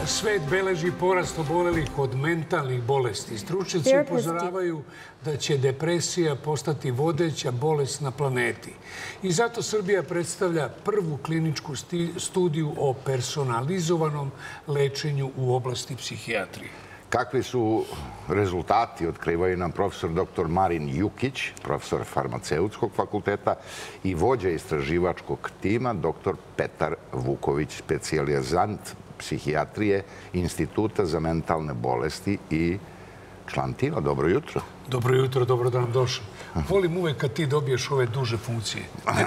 Svet beleži porast obolelih od mentalnih bolesti. Stručnjaci upozoravaju da će depresija postati vodeća bolest na planeti. I zato Srbija predstavlja prvu kliničku studiju o personalizovanom lečenju u oblasti psihijatrije. Kakvi su rezultati, otkrivaju nam profesor dr. Marin Jukić, profesor farmaceutskog fakulteta i vođa istraživačkog tima dr. Petar Vuković, specijalizant psihijatrije Instituta za mentalne bolesti i član tima. Dobro jutro. Dobro jutro, dobro da nam došli. Volim uvek kad ti dobiješ ove duže funkcije.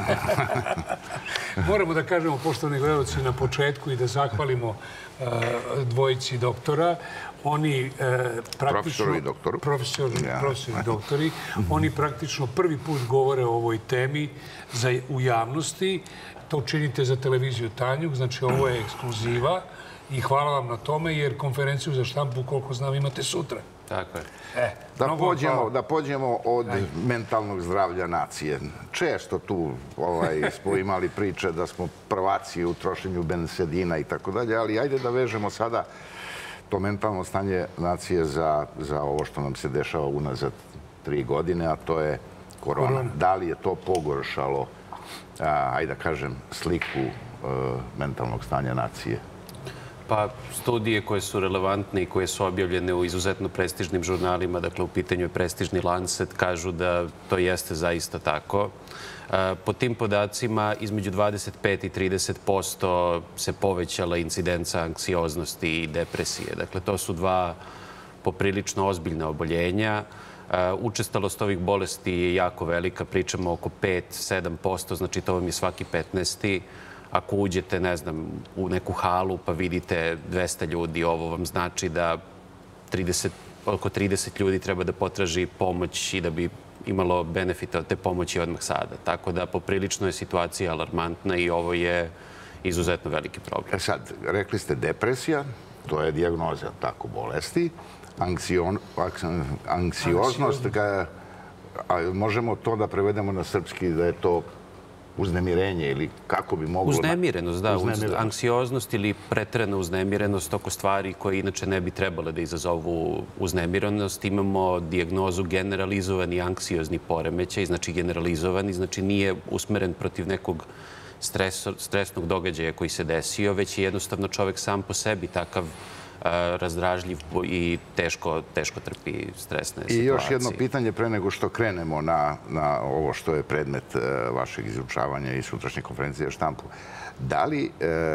Moramo da kažemo, poštovani gledalci, na početku i da zahvalimo dvojici doktora. Oni praktično... Profesori i doktori. Oni praktično prvi put govore o ovoj temi u javnosti. To činite za televiziju Tanjug, znači ovo je ekskluziva i hvala vam na tome jer konferenciju za štampu, koliko znam, imate sutra. Tako je. Da pođemo od mentalnog zdravlja nacije. Često tu smo imali priče da smo prvaci u trošenju bensedina i tako dalje, ali ajde da vežemo sada to mentalno stanje nacije za ovo što nam se dešava unazad 3 godine, a to je korona. Da li je to pogoršalo, ajde da kažem, sliku mentalnog stanja nacije? Pa studije koje su relevantne i koje su objavljene u izuzetno prestižnim žurnalima, dakle u pitanju je prestižni Lancet, kažu da to jeste zaista tako. Po tim podacima između 25 i 30% se povećala incidenca anksioznosti i depresije. Dakle, to su dva poprilično ozbiljna oboljenja. Učestalost ovih bolesti je jako velika, pričamo oko 5-7%, znači to vam je svaki 15. Ako uđete, ne znam, u neku halu pa vidite 200 ljudi, ovo vam znači da oko 30 ljudi treba da potraži pomoć i da bi imalo benefita od te pomoći odmah sada. Tako da poprilično je situacija alarmantna i ovo je izuzetno veliki problem. Sad, rekli ste depresija, to je dijagnoza tako bolesti. Anksioznost, možemo to da prevedemo na srpski da je to uznemirenje ili kako bi moglo... Uznemirenost, da. Anksioznost ili preterana uznemirenost oko stvari koje inače ne bi trebale da izazovu uznemirenost. Imamo dijagnozu generalizovani anksiozni poremećaj, znači generalizovani, znači nije usmeren protiv nekog stresnog događaja koji se desio, već je jednostavno čovek sam po sebi takav razdražljiv i teško trpi stresne situacije. I još jedno pitanje pre nego što krenemo na ovo što je predmet vašeg izučavanja i sutrašnje konferencije za štampu. Da li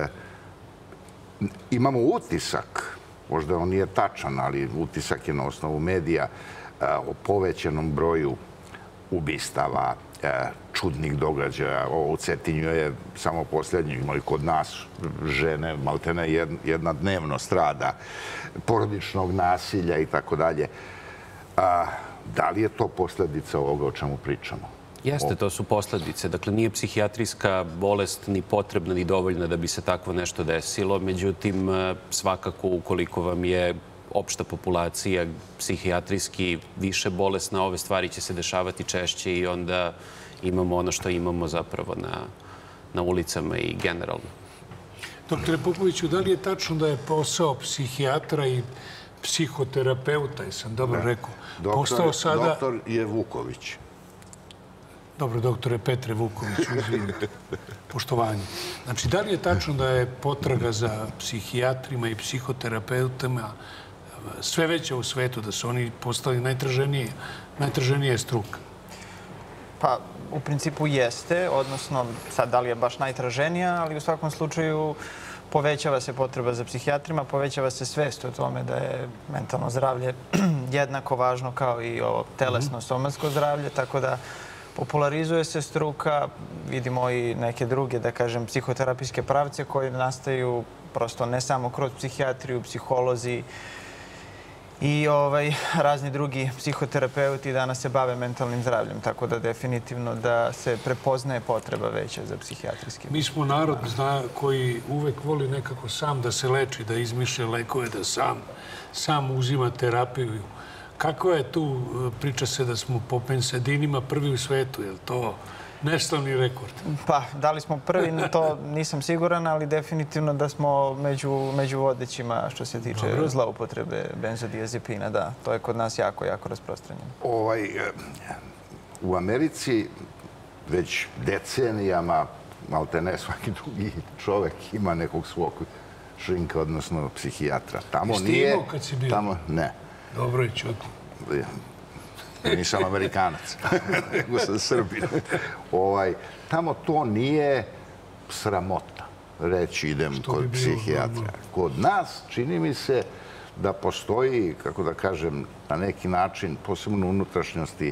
imamo utisak, možda on nije tačan, ali utisak je na osnovu medija, o povećanom broju ubistava, čudnih događaja. Ovo u Cetinju je samo posljednji, i kod nas žene, maltene jedna dnevno strada, porodičnog nasilja i tako dalje. Da li je to posljedica ovoga o čemu pričamo? Jeste, to su posljedice. Dakle, nije psihijatrijska bolest ni potrebna ni dovoljna da bi se takvo nešto desilo. Međutim, svakako ukoliko vam je opšta populacija psihijatrijski više bolesna, ove stvari će se dešavati češće i onda imamo ono što imamo zapravo na ulicama i generalno. Doktore Popoviću, da li je tačno da je posao psihijatra i psihoterapeuta, jesam dobro rekao, postao sada... Doktor je Vuković. Dobro, doktore Petre Vukoviću, izvinite. Poštovanje. Znači, da li je tačno da je potraga za psihijatrima i psihoterapeutama sve veća u svetu, da su oni postali najtraženije struka? Pa, u principu jeste, odnosno, sad da li je baš najtraženija, ali u svakom slučaju povećava se potreba za psihijatrima, povećava se svest o tome da je mentalno zdravlje jednako važno kao i ovo telesno, somatsko zdravlje, tako da popularizuje se struka, vidimo i neke druge, da kažem, psihoterapijske pravce koji nastaju prosto ne samo kroz psihijatriju, psiholozi i razni drugi psihoterapeuti danas se bave mentalnim zdravljem, tako da definitivno da se prepoznaje potreba veća za psihijatrijski. Mi smo narod koji uvek voli nekako sam da se leči, da izmišlja lekove, da sam uzima terapiju. Kako je tu, priča se da smo po bensedinima prvi u svetu, je li to neslavni rekord? Pa, da li smo prvi, to nisam siguran, ali definitivno da smo među vodećima što se tiče zloupotrebe benzodiazepina. Da, to je kod nas jako, jako rasprostranjeno. U Americi već decenijama, malte ne svaki drugi čovek ima nekog svog šrinka, odnosno psihijatra. Tamo nije... Jeste imao kad si bio? Tamo ne. Dobro je čuti. Nisam Amerikanac, nego sam Srbin. Tamo to nije sramota reći idem kod psihijatra. Kod nas čini mi se da postoji, kako da kažem, na neki način, posebno u unutrašnjosti,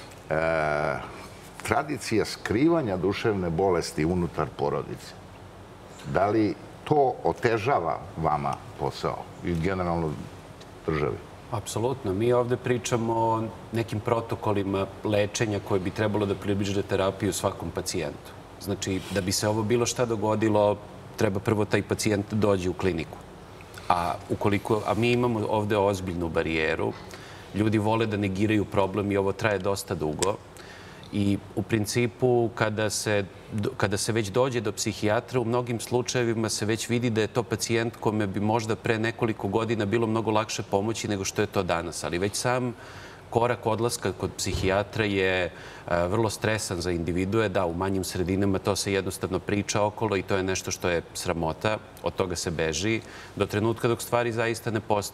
tradicija skrivanja duševne bolesti unutar porodice. Da li to otežava vama posao i generalno državi? Apsolutno. Mi ovde pričamo o nekim protokolima lečenja koje bi trebalo da približe terapiju svakom pacijentu. Znači, da bi se ovo bilo šta dogodilo, treba prvo taj pacijent dođe u kliniku. A mi imamo ovde ozbiljnu barijeru. Ljudi vole da negiraju problem i ovo traje dosta dugo. I u principu, kada se već dođe do psihijatra, u mnogim slučajevima se već vidi da je to pacijent kome bi možda pre nekoliko godina bilo mnogo lakše pomoći nego što je to danas. Ali već sam korak odlaska kod psihijatra je vrlo stresan za individue. Da, u manjim sredinama to se jednostavno priča okolo i to je nešto što je sramota. Od toga se beži. Do trenutka dok stvari zaista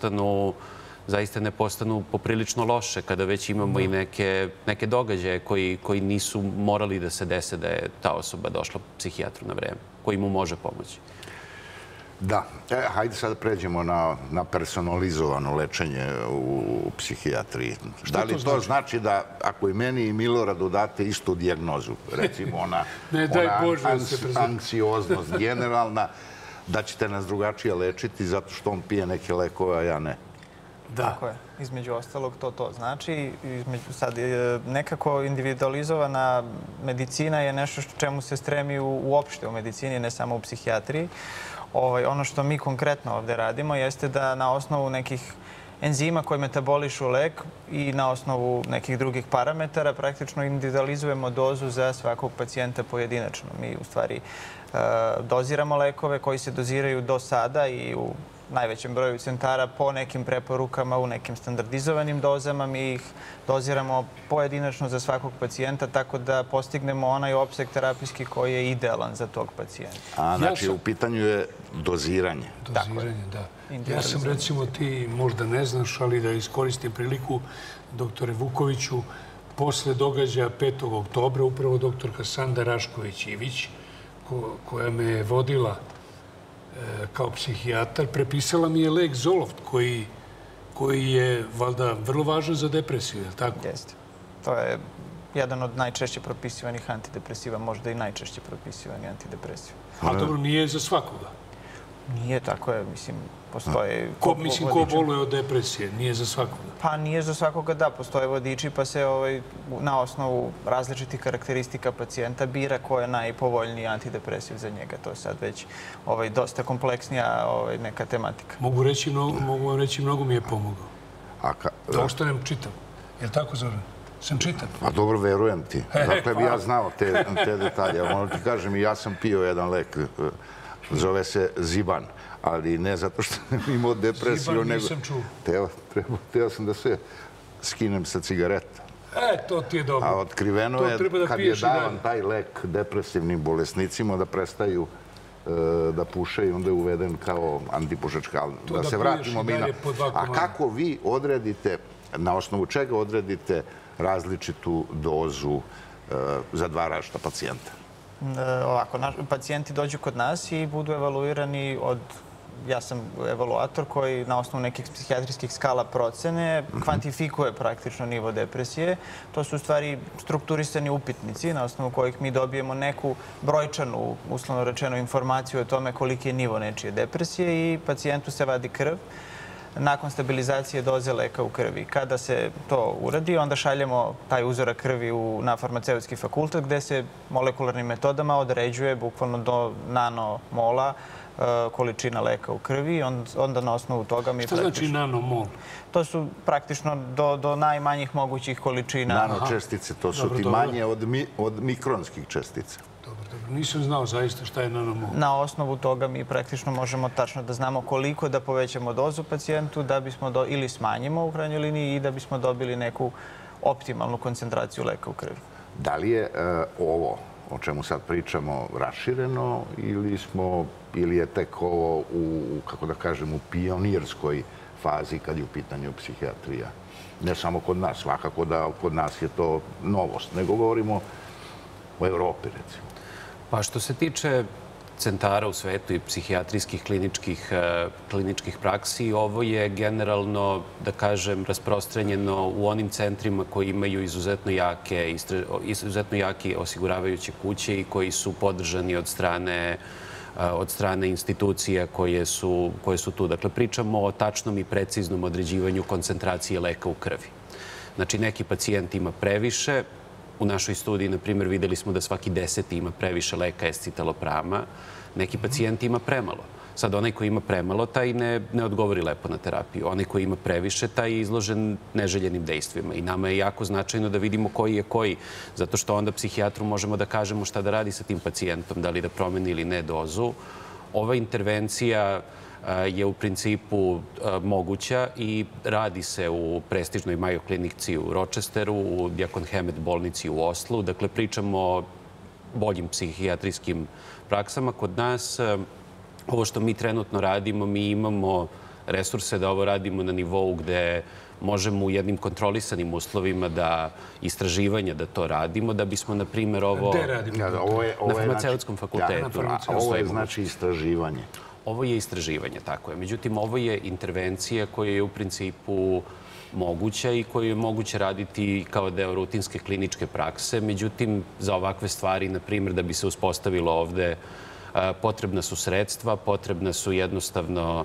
ne postanu poprilično loše, kada već imamo i neke događaje koji nisu morali da se dese da je ta osoba došla psihijatru na vreme, koji mu može pomoći. Da. Hajde sad pređemo na personalizovano lečenje u psihijatriji. Da li to znači da ako i meni i Miloradu date istu dijagnozu, recimo ona anksioznost generalna, da ćete nas drugačije lečiti zato što on pije neke lekove, a ja ne? Tako je. Između ostalog to znači. Sad, nekako individualizovana medicina je nešto čemu se stremi uopšte u medicini, ne samo u psihijatriji. Ono što mi konkretno ovde radimo jeste da na osnovu nekih enzima koji metabolišu lek i na osnovu nekih drugih parametara praktično individualizujemo dozu za svakog pacijenta pojedinačno. Mi u stvari doziramo lekove koji se doziraju do sada i u najvećem broju centara po nekim preporukama u nekim standardizovanim dozama. Mi ih doziramo pojedinačno za svakog pacijenta tako da postignemo onaj opseg terapijski koji je idealan za tog pacijenta. Znači, u pitanju je doziranje. Doziranje, da. Ja sam, recimo, ti možda ne znaš, ali da iskoristim priliku, doktore Vukoviću, posle događaja 5. oktobra, upravo doktorka Sanda Rašković-Ivić, koja me je vodila kao psihijatar, prepisala mi je lek Zoloft, koji je, valjda, vrlo važan za depresiju, je li tako? Jeste. To je jedan od najčešće propisivanih antidepresiva, možda i najčešće propisivani antidepresiva. A dobro, nije za svakoga? Nije, tako je, mislim, postoje... Ko boluje od depresije? Nije za svakoga? Pa nije za svakoga, da. Postoje vodiči, pa se na osnovu različitih karakteristika pacijenta bira ko je najpovoljniji antidepresiv za njega. To je sad već dosta kompleksnija neka tematika. Mogu vam reći, mnogo mi je pomogao. Da ostanem čitav. Je li tako, Zoran? Sam čitav. A dobro, verujem ti. Dakle, bi ja znao te detalje. Moram ti kažem, i ja sam pio jedan lek. Zove se Ziban, ali ne zato što sam imao depresiju, nego... Ziban nisam čuo. Teo sam da se skinem sa cigareta. To ti je dobro. A otkriveno je, kad je davan taj lek depresivnim bolesnicima, da prestaju da puše i onda je uveden kao antipušačka. Da se vratimo mi na... A kako vi odredite, na osnovu čega odredite različitu dozu za dva različita pacijenta? Ovako, pacijenti dođu kod nas i budu evaluirani ja sam evaluator koji na osnovu nekih psihijatrijskih skala procene kvantifikuje praktično nivo depresije. To su u stvari strukturisani upitnici na osnovu kojih mi dobijemo neku brojčanu, uslovno rečeno, informaciju o tome koliki je nivo nečije depresije i pacijentu se vadi krv nakon stabilizacije doze leka u krvi. Kada se to uradi, onda šaljemo taj uzorak krvi na farmaceutski fakultet gde se molekularnim metodama određuje bukvalno do nanomola količina leka u krvi. Onda na osnovu toga mi... Šta znači nanomol? To su praktično do najmanjih mogućih količina. Nanočestice, to su ti manje od mikronskih čestica. Dobro. Nisam znao zaista šta je nanomol. Na osnovu toga mi praktično možemo tačno da znamo koliko da povećamo dozu pacijentu da bismo ili smanjimo u krajnjoj liniji i da bismo dobili neku optimalnu koncentraciju leka u krvi. Da li je ovo o čemu sad pričamo rašireno ili je tek ovo kako da kažem, u pionirskoj fazi kad je u pitanju psihijatrija? Ne samo kod nas, svakako da kod nas je to novost, nego govorimo o Evropi, recimo. Pa što se tiče centara u svetu i psihijatrijskih kliničkih praksi, ovo je generalno, da kažem, rasprostranjeno u onim centrima koji imaju izuzetno jake osiguravajuće kuće i koji su podržani od strane institucija koje su tu. Dakle, pričamo o tačnom i preciznom određivanju koncentracije leka u krvi. Znači, neki pacijent ima previše. U našoj studiji, na primjer, videli smo da svaki 10. ima previše leka escitaloprama. Neki pacijenti ima premalo. Sad, onaj koji ima premalo, taj ne odgovori lepo na terapiju. Onaj koji ima previše, taj je izložen neželjenim dejstvima. I nama je jako značajno da vidimo koji je koji. Zato što onda psihijatru možemo da kažemo šta da radi sa tim pacijentom, da li da promeni ili ne dozu. Ova intervencija je u principu moguća i radi se u prestižnoj Mayo klinici u Rochesteru, u Djekon Hemet bolnici u Oslu. Dakle, pričamo o boljim psihijatrijskim praksama. Kod nas, ovo što mi trenutno radimo, mi imamo resurse da ovo radimo na nivou gde možemo u jednim kontrolisanim uslovima istraživanja da to radimo, da bismo, na primjer, ovo... Gde radimo? Na farmaceutskom fakultetu. Ovo je znači istraživanje. Ovo je istraživanje, tako je. Međutim, ovo je intervencija koja je u principu moguća i koju je moguće raditi kao deo rutinske kliničke prakse. Međutim, za ovakve stvari, na primjer, da bi se uspostavilo ovde, potrebna su sredstva, potrebna su jednostavno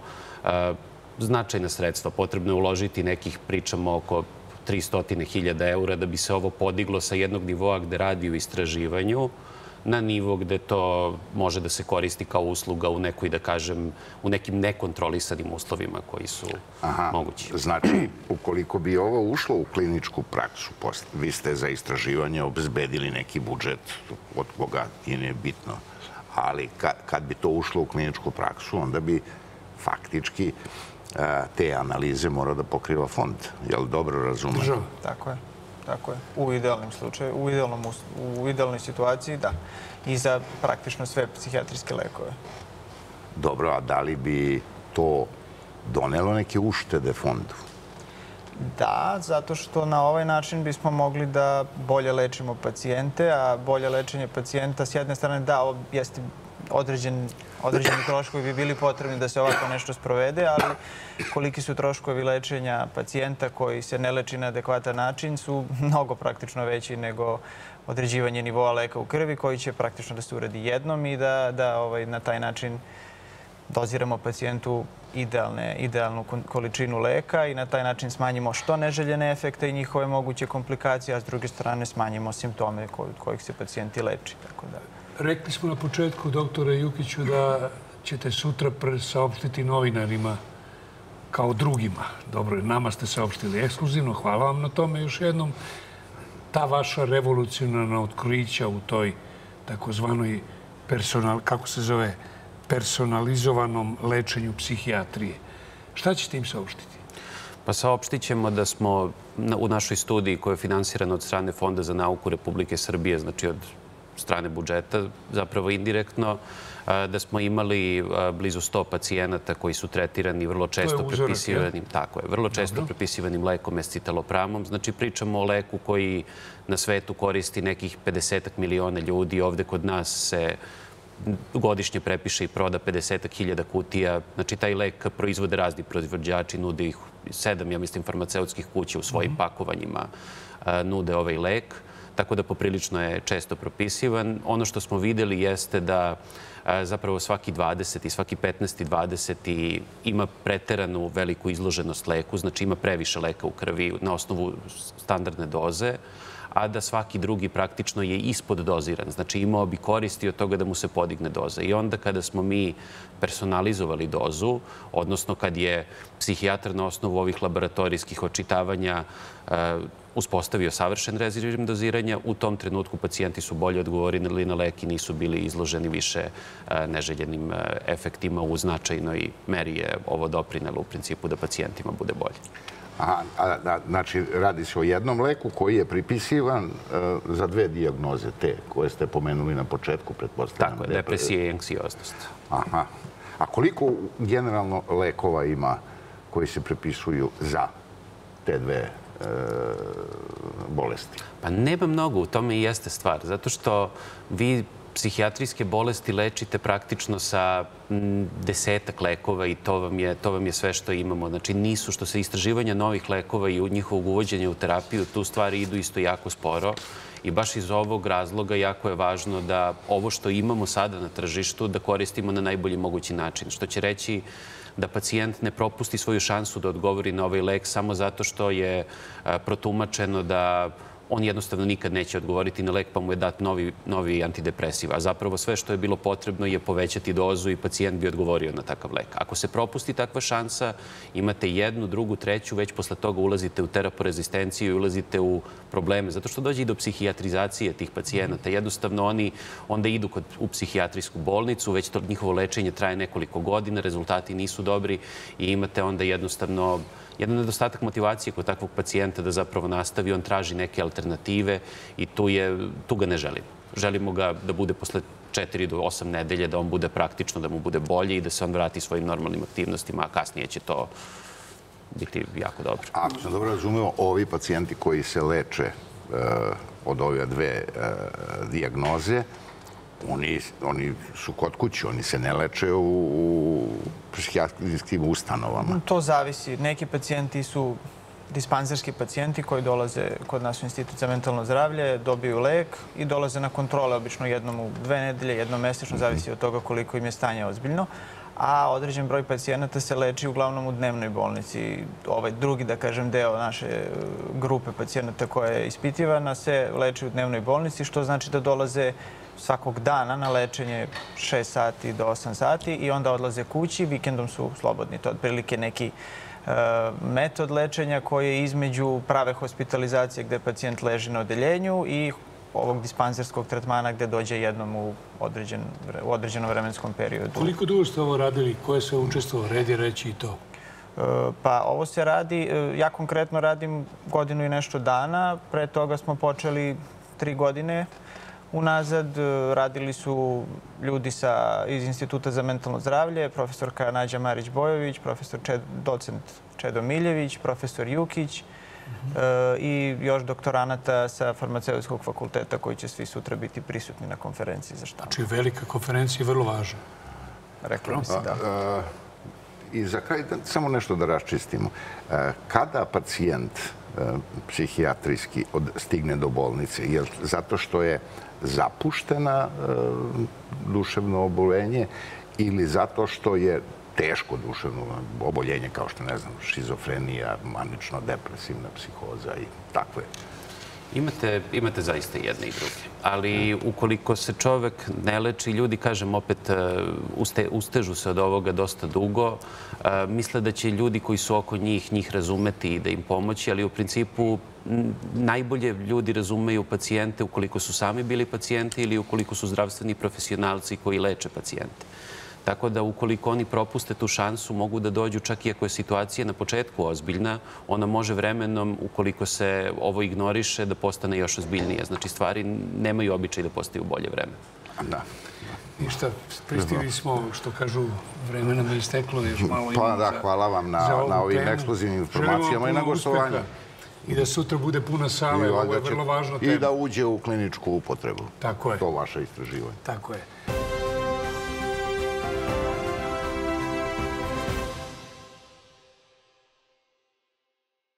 značajna sredstva. Potrebno je uložiti nekih, pričamo, oko 300.000 eura da bi se ovo podiglo sa jednog nivoa gde radi u istraživanju na nivo gde to može da se koristi kao usluga u nekoj, da kažem, u nekim nekontrolisanim uslovima koji su mogući. Znači, ukoliko bi ovo ušlo u kliničku praksu, vi ste za istraživanje obezbedili neki budžet od koga i nije bitno, ali kad bi to ušlo u kliničku praksu, onda bi faktički te analize mora da pokriva fond. Je li dobro razumem? Tako je. Tako je. U idealnom slučaju, u idealnoj situaciji, da. I za praktično sve psihijatrijske lekove. Dobro, a da li bi to donelo neke uštede fondu? Da, zato što na ovaj način bismo mogli da bolje lečimo pacijente, a bolje lečenje pacijenta s jedne strane, da, jeste određeni troškovi bi bili potrebni da se ovako nešto sprovede, ali koliki su troškovi lečenja pacijenta koji se ne leči na adekvatan način su mnogo praktično veći nego određivanje nivoa leka u krvi koji će praktično da se uradi jednom i da na taj način doziramo pacijentu idealnu količinu leka i na taj način smanjimo što neželjene efekte i njihove moguće komplikacije, a s druge strane smanjimo simptome kojih se pacijenti leči. Rekli smo na početku, doktore Jukiću, da ćete sutra saopštiti novinarima kao drugima. Dobro, nama ste saopštili ekskluzivno. Hvala vam na tome još jednom. Ta vaša revolucionarna otkrića u toj takozvanoj personalizovanom lečenju psihijatrije. Šta ćete im saopštiti? Pa saopštit ćemo da smo u našoj studiji koja je finansirana od strane Fonda za nauku Republike Srbije, znači od strane budžeta, zapravo indirektno, da smo imali blizu 100 pacijenata koji su tretirani vrlo često prepisivanim lekom escitalopramom. Znači, pričamo o leku koji na svetu koristi nekih 50 miliona ljudi. Ovde kod nas se godišnje prepiše i proda 50.000 kutija. Znači, taj lek proizvode razni proizvođači, nude ih 7, ja mislim, farmaceutskih kuća u svojim pakovanjima nude ovaj lek. Tako da poprilično je često propisivan. Ono što smo videli jeste da zapravo svaki 20. i svaki 15. 20. ima preteranu veliku izloženost leku, znači ima previše leka u krvi na osnovu standardne doze, a da svaki drugi praktično je ispod doziran. Znači imao bi koristi od toga da mu se podigne doza. I onda kada smo mi personalizovali dozu, odnosno kad je psihijatar na osnovu ovih laboratorijskih očitavanja uspostavio savršen režim doziranja, u tom trenutku pacijenti su bolje odgovorili na lek i nisu bili izloženi više neželjenim efektima. U značajnoj meri je ovo doprinelo u principu da pacijentima bude bolje. Znači, radi se o jednom leku koji je pripisivan za 2 dijagnoze, te koje ste pomenuli na početku, pretpostavljam. Tako je, depresija i anksioznost. Aha. A koliko generalno lekova ima koji se pripisuju za te 2 bolesti? Pa nema mnogo, u tome i jeste stvar. Zato što vi psihijatrijske bolesti lečite praktično sa 10-ak lekova i to vam je sve što imamo. Znači nisu, što se istraživanja novih lekova i njihovog uvođenja u terapiju, tu stvari idu isto jako sporo. I baš iz ovog razloga jako je važno da ovo što imamo sada na tržištu da koristimo na najbolji mogući način. Što će reći da pacijent ne propusti svoju šansu da odgovori na ovaj lek samo zato što je protumačeno da on jednostavno nikad neće odgovoriti na lek pa mu je dat novi antidepresiv. A zapravo sve što je bilo potrebno je povećati dozu i pacijent bi odgovorio na takav lek. Ako se propusti takva šansa, imate 1, 2, 3, već posle toga ulazite u teraporezistenciju i ulazite u probleme. Zato što dođe i do psihijatrizacije tih pacijenata. Jednostavno oni onda idu u psihijatrijsku bolnicu, već to njihovo lečenje traje nekoliko godina, rezultati nisu dobri i imate onda jednostavno jedan nedostatak motivacije kod takvog pacijenta da zapravo nastavi, on traži neke alternative i tu ga ne želimo. Želimo ga da bude posle 4 do 8 nedelje, da on bude praktično, da mu bude bolje i da se on vrati svojim normalnim aktivnostima, a kasnije će to biti jako dobro. Ako sam dobro razumeo, ovi pacijenti koji se leče od ove 2 dijagnoze, oni su kod kuće, oni se ne leče u psihijatrijskim ustanovama. To zavisi. Neki pacijenti su dispanzerski pacijenti koji dolaze kod nas u Institut za mentalno zdravlje, dobiju lek i dolaze na kontrole, obično jednom u 2 nedelje, jednom mesečno, zavisi od toga koliko im je stanje ozbiljno. A određen broj pacijenata se leči uglavnom u dnevnoj bolnici. Ovaj drugi, da kažem, deo naše grupe pacijenata koja je ispitivana se leči u dnevnoj bolnici, što znači da dolaze svakog dana na lečenje 6 sati do 8 sati i onda odlaze kući, vikendom su slobodni. To je otprilike neki metod lečenja koji je između prave hospitalizacije gde pacijent leži na odeljenju i ovog dispanzerskog tretmana gde dođe jednom u određenom vremenskom periodu. Koliko dugo ste ovo radili? Ko je sve učestvovao? Red je reći i to. Pa ovo se radi, ja konkretno radim 1 godinu i nešto dana. Pre toga smo počeli 3 godine unazad. Radili su ljudi iz Instituta za mentalno zdravlje, profesorka Nađa Marić-Bojović, docent Čedo Miljević, profesor Jukić i još doktoranata sa farmaceutskog fakulteta koji će svi sutra biti prisutni na konferenciji za štampu. Znači velika konferencija je vrlo važna. Rekla bi se, da. I za kraj, samo nešto da raščistimo. Kada pacijent psihijatrijski stigne do bolnice? Je li zato što je zapuštena duševno oboljenje ili zato što je teško duševno oboljenje kao što, ne znam, šizofrenija, manično-depresivna psihoza i takve? Imate zaista jedne i druge. Ali ukoliko se čovek ne leči, ljudi, kažem, opet ustežu se od ovoga dosta dugo. Misle da će ljudi koji su oko njih razumeti i da im pomoći, ali u principu najbolje ljudi razumeju pacijente ukoliko su sami bili pacijenti ili ukoliko su zdravstveni profesionalci koji leče pacijente. Tako da ukoliko oni propuste tu šansu, mogu da dođu, čak i ako je situacija na početku ozbiljna, ona može vremenom, ukoliko se ovo ignoriše, da postane još ozbiljnije. Znači, stvari nemaju običaj da postaju bolje vreme. Da. Ništa, pristigli smo, što kažu, vremena mi je isteklo, još malo imamo Pa da, hvala vam na ovim ekskluzivnim informacijama i na gostovanju. I da sutra bude puna sale, ovo je vrlo važno tema. I da uđe u kliničku upotrebu. Tako je. To vaše istraživanje. Tako je.